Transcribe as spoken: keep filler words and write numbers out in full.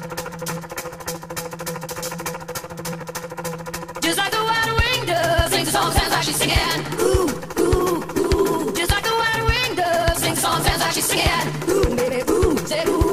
Just like the white-winged dove sings a song, sounds like she's singing. Ooh, ooh, ooh. Just like the white-winged dove sings a song, sounds like she's singing. Ooh, baby, ooh, say ooh.